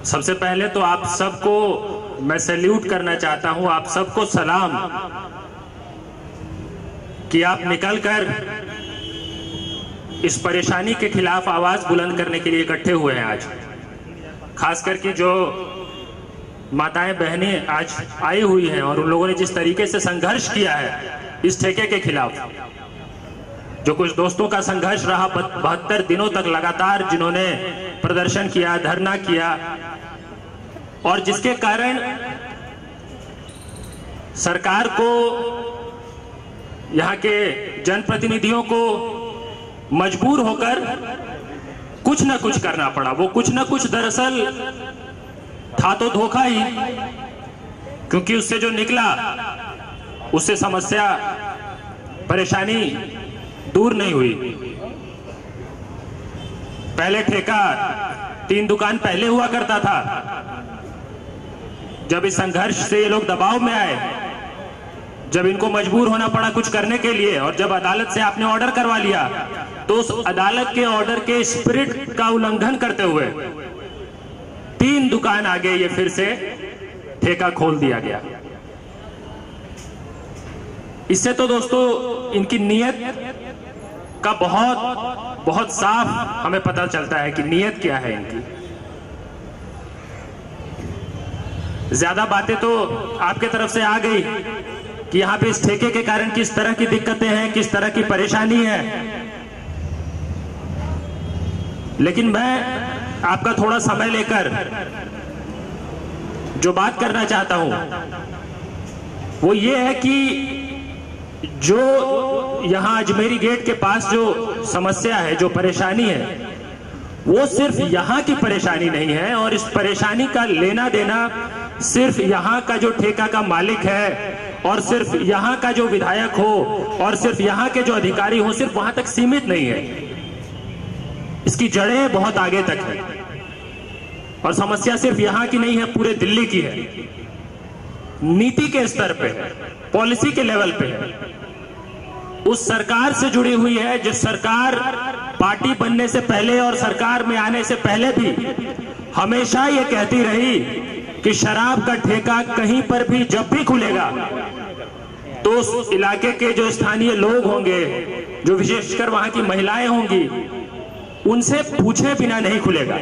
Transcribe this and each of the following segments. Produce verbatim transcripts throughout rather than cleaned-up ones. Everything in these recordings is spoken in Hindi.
सबसे पहले तो आप सबको मैं सैल्यूट करना चाहता हूं, आप सबको सलाम कि आप निकलकर इस परेशानी के खिलाफ आवाज बुलंद करने के लिए इकट्ठे हुए हैं। आज खासकर कि जो माताएं बहनें आज आई हुई हैं और उन लोगों ने जिस तरीके से संघर्ष किया है इस ठेके के खिलाफ, जो कुछ दोस्तों का संघर्ष रहा बहत्तर दिनों तक लगातार, जिन्होंने प्रदर्शन किया, धरना किया, और जिसके कारण सरकार को, यहाँ के जनप्रतिनिधियों को मजबूर होकर कुछ न कुछ करना पड़ा। वो कुछ न कुछ दरअसल था तो धोखा ही, क्योंकि उससे जो निकला उससे समस्या, परेशानी दूर नहीं हुई। पहले ठेका तीन दुकान पहले हुआ करता था। जब इस संघर्ष से ये लोग दबाव में आए, जब इनको मजबूर होना पड़ा कुछ करने के लिए, और जब अदालत से आपने ऑर्डर करवा लिया, तो उस अदालत के ऑर्डर के स्पिरिट का उल्लंघन करते हुए तीन दुकान आगे ये फिर से ठेका खोल दिया गया। इससे तो दोस्तों इनकी नीयत का बहुत बहुत साफ हमें पता चलता है कि नीयत क्या है इनकी। ज्यादा बातें तो आपके तरफ से आ गई कि यहाँ पे इस ठेके के कारण किस तरह की दिक्कतें हैं, किस तरह की परेशानी है, लेकिन मैं आपका थोड़ा समय लेकर जो बात करना चाहता हूं वो ये है कि जो यहां अजमेरी गेट के पास जो समस्या है, जो परेशानी है, वो सिर्फ यहां की परेशानी नहीं है, और इस परेशानी का लेना देना सिर्फ यहां का जो ठेका का मालिक है और सिर्फ यहां का जो विधायक हो और सिर्फ यहां के जो अधिकारी हो, सिर्फ वहां तक सीमित नहीं है। इसकी जड़ें बहुत आगे तक है, और समस्या सिर्फ यहां की नहीं है, पूरे दिल्ली की है। नीति के स्तर पे है, पॉलिसी के लेवल पे है, उस सरकार से जुड़ी हुई है जिस सरकार पार्टी बनने से पहले और सरकार में आने से पहले भी हमेशा ये कहती रही कि शराब का ठेका कहीं पर भी जब भी खुलेगा तो उस इलाके के जो स्थानीय लोग होंगे, जो विशेषकर वहां की महिलाएं होंगी, उनसे पूछे बिना नहीं खुलेगा।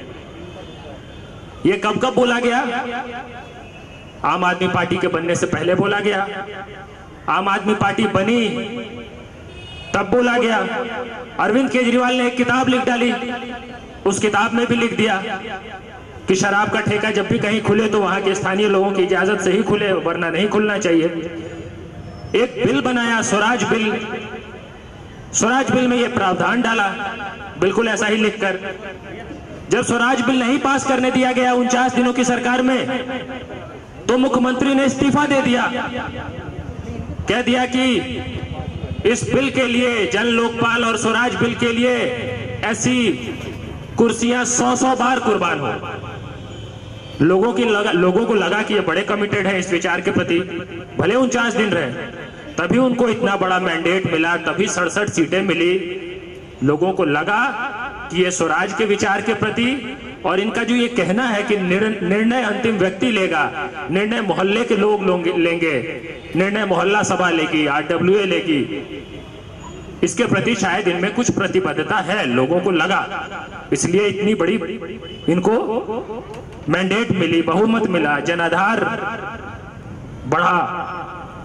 ये कब कब बोला गया? आम आदमी पार्टी के बनने से पहले बोला गया, आम आदमी पार्टी बनी तब बोला गया। अरविंद केजरीवाल ने एक किताब लिख डाली, उस किताब में भी लिख दिया कि शराब का ठेका जब भी कहीं खुले तो वहां के स्थानीय लोगों की इजाजत से ही खुले, वरना नहीं खुलना चाहिए। एक बिल बनाया, स्वराज बिल, स्वराज बिल में यह प्रावधान डाला, बिल्कुल ऐसा ही लिखकर। जब स्वराज बिल नहीं पास करने दिया गया उनचास दिनों की सरकार में, तो मुख्यमंत्री ने इस्तीफा दे दिया, कह दिया कि इस बिल के लिए, जन लोकपाल और स्वराज बिल के लिए ऐसी कुर्सियां सौ सौ बार कुर्बान हो। लोगों की लगा, लोगों को लगा कि ये बड़े कमिटेड हैं इस विचार के प्रति, भले उनचास दिन रहे, तभी उनको इतना बड़ा मैंडेट मिला, तभी सड़सठ सीटें मिली। लोगों को लगा कि ये स्वराज के विचार के प्रति, और इनका जो ये कहना है कि निर्णय अंतिम व्यक्ति लेगा, निर्णय मोहल्ले के लोग लेंगे, निर्णय मोहल्ला सभा लेगी, आरडब्ल्यूए लेगी, इसके प्रति शायद इनमें कुछ प्रतिबद्धता है, लोगों को लगा, इसलिए इतनी बड़ी इनको मैंडेट मिली, बहुमत मिला, जनाधार बढ़ा।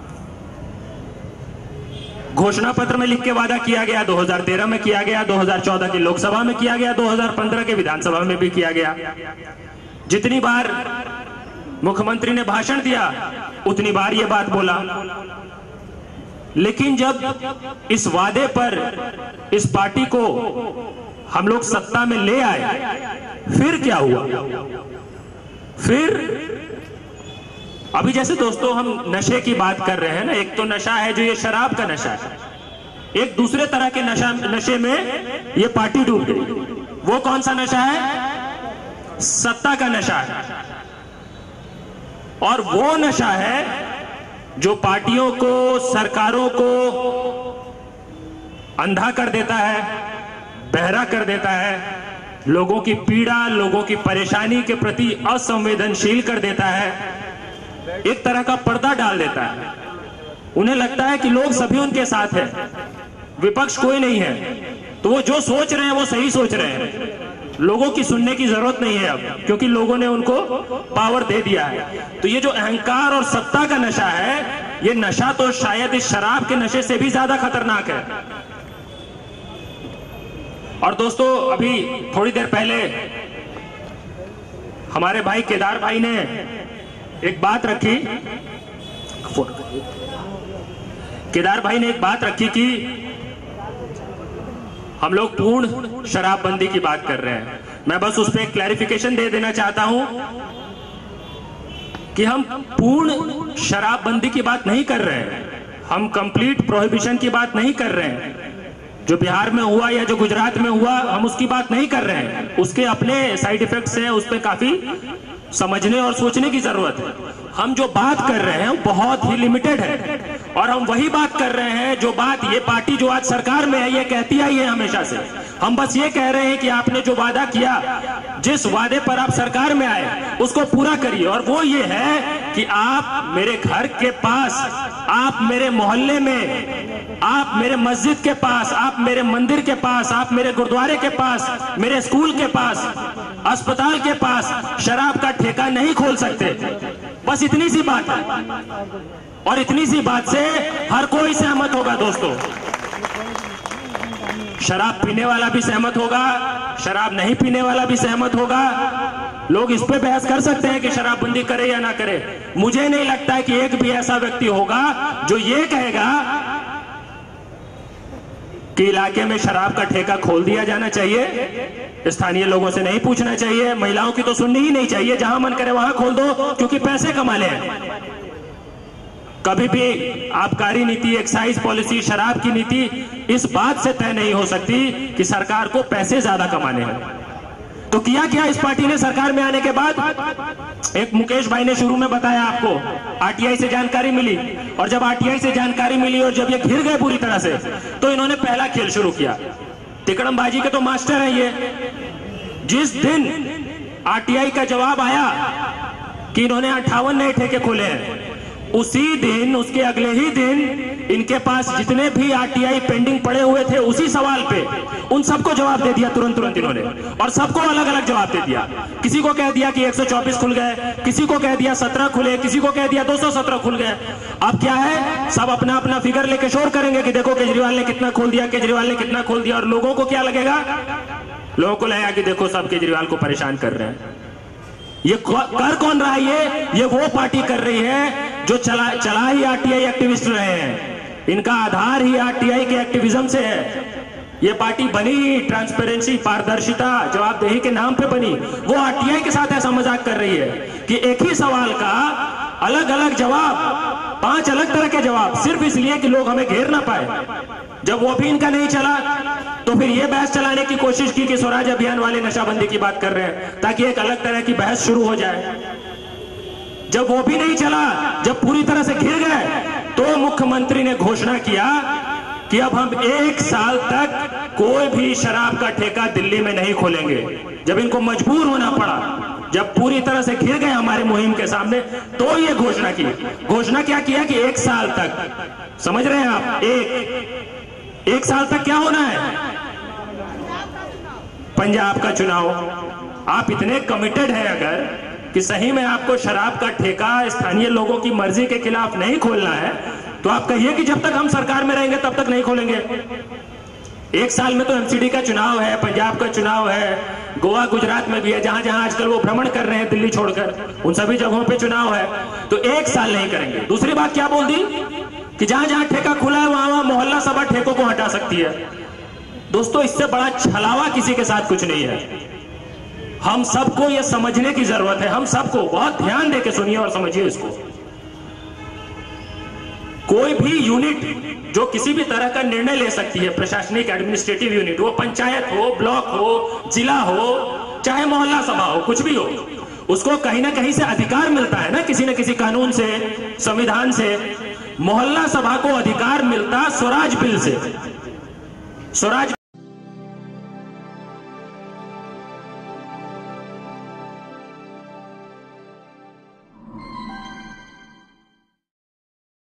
घोषणा पत्र में लिख के वादा किया गया, दो हज़ार तेरह में किया गया, दो हज़ार चौदह की लोकसभा में किया गया, दो हज़ार पंद्रह के विधानसभा में भी किया गया। जितनी बार मुख्यमंत्री ने भाषण दिया उतनी बार ये बात बोला, लेकिन जब इस वादे पर इस पार्टी को हम लोग सत्ता में ले आए, फिर क्या हुआ? फिर अभी जैसे दोस्तों हम नशे की बात कर रहे हैं ना, एक तो नशा है जो ये शराब का नशा है, एक दूसरे तरह के नशा नशे में ये पार्टी डूब गई। वो कौन सा नशा है? सत्ता का नशा है। और वो नशा है जो पार्टियों को, सरकारों को अंधा कर देता है, बहरा कर देता है, लोगों की पीड़ा, लोगों की परेशानी के प्रति असंवेदनशील कर देता है, एक तरह का पर्दा डाल देता है। उन्हें लगता है कि लोग सभी उनके साथ हैं, विपक्ष कोई नहीं है, तो वो जो सोच रहे हैं वो सही सोच रहे हैं। लोगों की सुनने की जरूरत नहीं है अब, क्योंकि लोगों ने उनको पावर दे दिया है। तो ये जो अहंकार और सत्ता का नशा है, ये नशा तो शायद इस शराब के नशे से भी ज्यादा खतरनाक है। और दोस्तों, अभी थोड़ी देर पहले हमारे भाई केदार भाई ने एक बात रखी, केदार भाई ने एक बात रखी कि हम लोग पूर्ण शराबबंदी की बात कर रहे हैं। मैं बस उस पर एक क्लैरिफिकेशन दे देना चाहता हूं कि हम पूर्ण शराबबंदी की बात नहीं कर रहे हैं, हम कंप्लीट प्रोहिबिशन की बात नहीं कर रहे हैं। जो बिहार में हुआ या जो गुजरात में हुआ, हम उसकी बात नहीं कर रहे हैं। उसके अपने साइड इफेक्ट्स हैं, उस पर काफी समझने और सोचने की जरूरत है। हम जो बात कर रहे हैं बहुत ही लिमिटेड है, और हम वही बात कर रहे हैं जो बात ये पार्टी जो आज सरकार में है ये कहती आई है हमेशा से। हम बस ये कह रहे हैं कि आपने जो वादा किया, जिस वादे पर आप सरकार में आए, उसको पूरा करिए। और वो ये है कि आप मेरे घर के पास, आप मेरे मोहल्ले में, आप मेरे मस्जिद के पास, आप मेरे मंदिर के पास, आप मेरे गुरुद्वारे के पास, मेरे स्कूल के पास, अस्पताल के पास शराब का ठेका नहीं खोल सकते। बस इतनी सी बात है, और इतनी सी बात से हर कोई सहमत होगा दोस्तों। शराब पीने वाला भी सहमत होगा, शराब नहीं पीने वाला भी सहमत होगा। लोग इस पे बहस कर सकते हैं कि शराबबंदी करे या ना करे। मुझे नहीं लगता है कि एक भी ऐसा व्यक्ति होगा जो ये कहेगा कि इलाके में शराब का ठेका खोल दिया जाना चाहिए। स्थानीय लोगों से नहीं पूछना चाहिए, महिलाओं की तो सुननी ही नहीं चाहिए, जहां मन करे वहां खोल दो, क्योंकि पैसे कमाने हैं। कभी भी आबकारी नीति, एक्साइज पॉलिसी, शराब की नीति इस बात से तय नहीं हो सकती कि सरकार को पैसे ज्यादा कमाने हैं। तो किया क्या इस पार्टी ने सरकार में आने के बाद? एक मुकेश भाई ने शुरू में बताया आपको, आरटीआई से जानकारी मिली, और जब आरटीआई से जानकारी मिली और जब ये घिर गए पूरी तरह से, तो इन्होंने पहला खेल शुरू किया। तिकड़मबाजी के तो मास्टर हैं ये। जिस दिन आरटीआई का जवाब आया कि इन्होंने अट्ठावन नए ठेके खोले हैं, उसी दिन, उसके अगले ही दिन इनके पास जितने भी आरटीआई पेंडिंग पड़े हुए थे, उसी सवाल पे उन सबको जवाब दे दिया तुरंत तुरंत इन्होंने, और सबको अलग अलग जवाब दे दिया। किसी को कह दिया कि एक सौ चौबीस खुल गए, किसी को कह दिया सत्रह खुले, किसी को कह दिया दो सौ सत्रह खुल गए। अब क्या है, सब अपना अपना फिगर लेके शोर करेंगे कि देखो केजरीवाल ने कितना खोल दिया, केजरीवाल ने कितना खोल दिया। और लोगों को क्या लगेगा? लोगों को लगेगा कि देखो सब केजरीवाल को परेशान कर रहे हैं। ये कर कौन रहा है? ये ये वो पार्टी कर रही है जो चला चला ही आरटीआई एक्टिविस्ट रहे हैं। इनका आधार ही आरटीआई के एक्टिविज्म से है। ये पार्टी बनी ट्रांसपेरेंसी, पारदर्शिता, जवाबदेही के नाम पे बनी। वो आरटीआई के साथ ऐसा मजाक कर रही है कि एक ही सवाल का अलग अलग जवाब, पांच अलग तरह के जवाब, सिर्फ इसलिए कि लोग हमें घेर ना पाए। जब वो भी इनका नहीं चला, तो फिर ये बहस चलाने की कोशिश की कि स्वराज अभियान वाले नशाबंदी की बात कर रहे हैं, ताकि एक अलग तरह की बहस शुरू हो जाए। जब वो भी नहीं चला, जब पूरी तरह से घिर गए, तो मुख्यमंत्री ने घोषणा किया कि अब हम एक साल तक कोई भी शराब का ठेका दिल्ली में नहीं खोलेंगे। जब इनको मजबूर होना पड़ा, जब पूरी तरह से घिर गए हमारी मुहिम के सामने, तो ये घोषणा की। घोषणा क्या किया कि एक साल तक, समझ रहे हैं आप, एक एक साल तक क्या होना है? पंजाब का चुनाव। आप इतने कमिटेड हैं अगर कि सही में आपको शराब का ठेका स्थानीय लोगों की मर्जी के खिलाफ नहीं खोलना है, तो आप कहिए कि जब तक हम सरकार में रहेंगे तब तक नहीं खोलेंगे। एक साल में तो एमसीडी का चुनाव है, पंजाब का चुनाव है, गोवा गुजरात में भी है, जहां जहां आजकल वो भ्रमण कर रहे हैं दिल्ली छोड़कर, उन सभी जगहों पे चुनाव है। तो एक साल नहीं करेंगे। दूसरी बात क्या बोल दी कि जहां जहां ठेका खुला है वहां वहां मोहल्ला सभा ठेकों को हटा सकती है। दोस्तों, इससे बड़ा छलावा किसी के साथ कुछ नहीं है। हम सबको यह समझने की जरूरत है, हम सबको बहुत ध्यान देके सुनिए और समझिए इसको। कोई भी यूनिट जो किसी भी तरह का निर्णय ले सकती है, प्रशासनिक एडमिनिस्ट्रेटिव यूनिट, वो पंचायत हो, ब्लॉक हो, जिला हो, चाहे मोहल्ला सभा हो, कुछ भी हो, उसको कहीं ना कहीं से अधिकार मिलता है ना, किसी न किसी कानून से, संविधान से। मोहल्ला सभा को अधिकार मिलता स्वराज बिल से। स्वराज